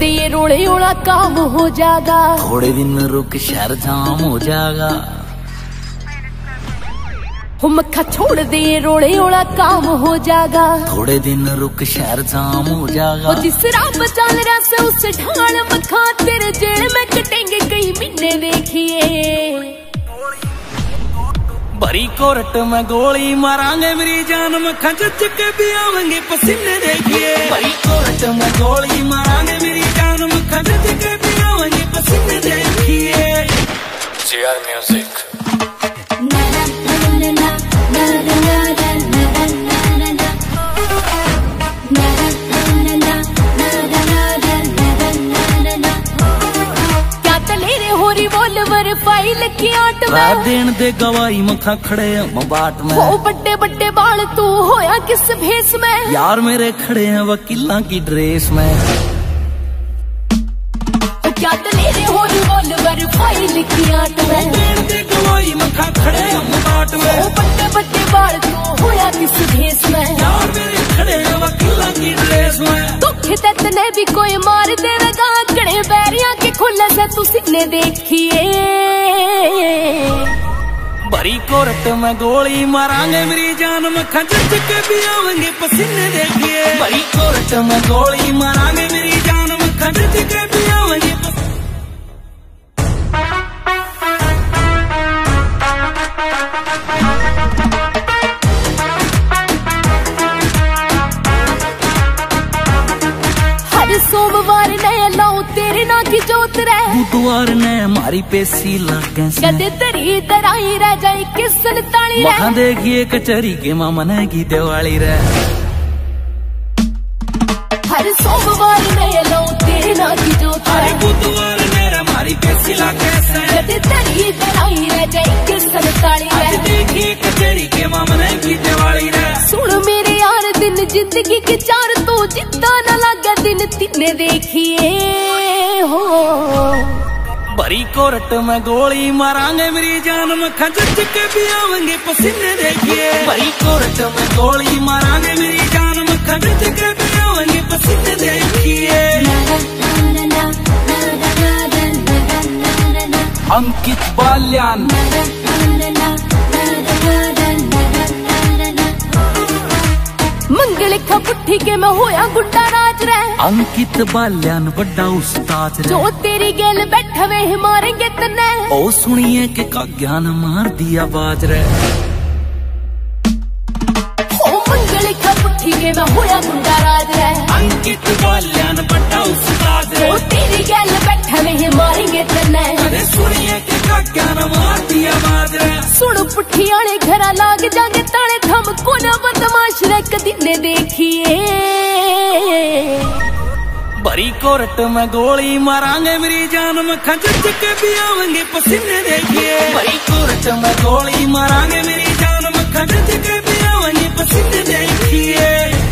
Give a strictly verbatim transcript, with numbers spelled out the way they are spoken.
दे ये रोड़े ओला काम हो जाएगा। थोड़े दिन रुक शहर जाम हो जाएगा। हो मक्खा छोड़ दे ये रोड़े ओला काम हो जाएगा। थोड़े दिन रुक शहर जाम हो जाएगा। जिस राह पर चल रहा से उस ढाल मक्खा तेरे जेल में कटेंगे कई महीने देखिए। भरी कोर्ट में गोली मारांगे मेरी जान मक्खा जज के भी आवेंगे पसीने देखिए। भरी कोर्ट में गोली मारांगे मेरी जान मक्खा जज के भी आवेंगे पसीने देखिए। JR music. रिवॉल्वर फाइल की आट में देन दे गवाही मखा खड़े हम बाट में। वो बड्डे बड्डे बाल तू होया किस भेस में। यार मेरे खड़े हैं वकीला की ड्रेस में। तो क्या दलेरे हो रिवॉल्वर फाइल की आट में। देन दे गवाही मखा खड़े हम बाट में। वो बड्डे बड्डे बाल तू होया किस भेस में। यार मेरे खड़े हैं वकीला की ड्रेस में। दुख तने भी कोई मार देगा कड़े बैरिया के खुले से तू सीने देखिए। भरी कोर्ट में गोली मारांगे मेरी जान मक्खा जज के भी आवेंगे पसीने देखिए। भरी कोर्ट में गोली मारांगे मेरी जान मक्खा जज के भी आवेंगे पसीने। सोमवार ने लाऊं तेरे ना की जोत रह। बुधवार ने हमारी पेशी लागे कदे तरी तराई रह जाए किस ताली रह। वहां देखिए कचहरी के मामा ने की दिवाली रे। हर सोमवार ने लाऊं तेरे ना की जोत रह। बुधवार ने हमारी पेशी लागे कदे तरी तराई रह जाए किस ताली रह। देखिए कचहरी के मामा ने की दिवाली रे। सुन मेरे यार दिन जिंदगी के चार तो जितना न लगा दिन तिने देखिए हो। भरी कोर्ट में गोली मारांगे मेरी जान मक्खा जज के भी आवेंगे पसीने देखिए। भरी कोर्ट में गोली मारांगे मेरी जान मक्खा जज के भी आवेंगे पसीने देखिए। अंकित बाल्यान मंगल पुट्ठी के मैं होया गुंडा राज रह। अंकित बाल्यान बड़ा उस्ताद रे। जो तेरी गेल बैठा वे मारेंगे तने। ओ सुनिए के का ज्ञान मार दिया बाज रे। ओ मंगल पुट्ठी के मैं होया गुंडा राज रह। अंकित बाल्यान बड़ा उस्ताद रे। जो तेरी गेल बैठा वे मारेंगे तने। अरे सुनिए के का ज्ञान मार दिया बाज रे। सुन पुट्ठी आले घरा लाग जागे ताले थम को न बदमाश रे कदी ने देखिए। भरी कोर्ट में गोली मारांगे मेरी जान मक्खा जज के भी आवेंगे पसीने देखिए। भरी कोर्ट में गोली मारांगे मेरी जान मक्खा जज के भी आवेंगे पसीने देखिए।